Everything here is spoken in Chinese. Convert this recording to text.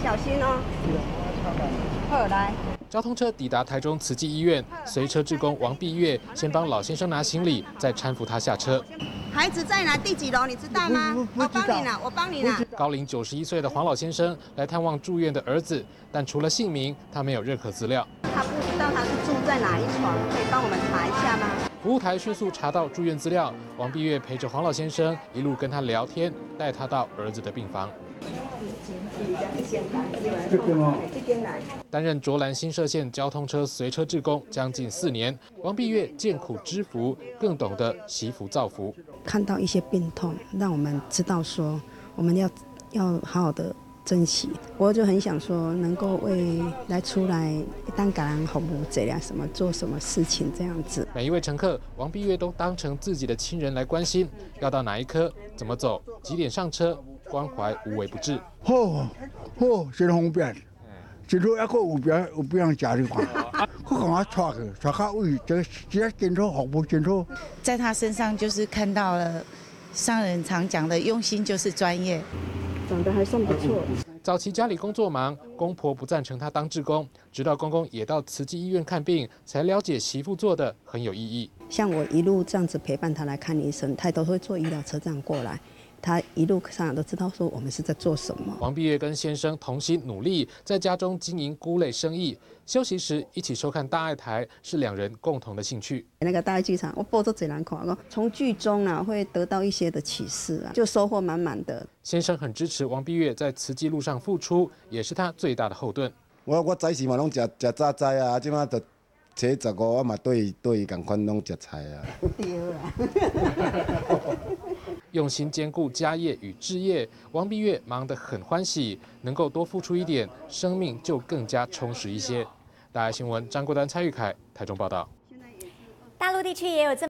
小心哦。好，来。 交通车抵达台中慈济医院，随车志工王碧月先帮老先生拿行李，再搀扶他下车。 孩子在哪？第几楼？你知道吗？我帮你拿，我帮你拿。 高龄91岁的黄老先生来探望住院的儿子，但除了姓名，他没有任何资料。 他不知道他是住在哪一床，可以帮我们查一下吗？ 服务台迅速查到住院资料，王碧月陪着黄老先生一路跟他聊天，带他到儿子的病房。担任卓兰新社线交通车随车志工将近4年，王碧月见苦知福，更懂得惜福造福。 看到一些病痛，让我们知道说我们要好好的珍惜。我就很想说，能够为来出来当感恩服务这样什么做什么事情这样子。 每一位乘客，王碧月都当成自己的亲人来关心，要到哪一科，怎么走，几点上车，关怀无微不至。 好，真方便。真好，还有别人家的款，我赶快带到位，这真好，服务真好。 在他身上就是看到了商人常讲的用心就是专业， 长得还算不错。 早期家里工作忙，公婆不赞成他当志工，直到公公也到慈济医院看病，才了解媳妇做的很有意义。 像我一路这样子陪伴他来看医生，他都会坐医疗车这样过来。他一路上都知道说我们是在做什么。 王碧月跟先生同心努力，在家中经营菇类生意，休息时一起收看大爱台，是2人共同的兴趣。 那个大爱剧场，我播做这人看，从剧中会得到一些的启示就收获满满的。 先生很支持王碧月在慈济路上付出，也是他最大的后盾。 我早时嘛拢食早菜啊，即马就初15我嘛对伊共款拢食菜啊。 对啦。 用心兼顾家业与志业，王碧月忙得很欢喜，能够多付出一点，生命就更加充实一些。大爱新闻张国丹、蔡玉凯台中报道。 大陆地区也有这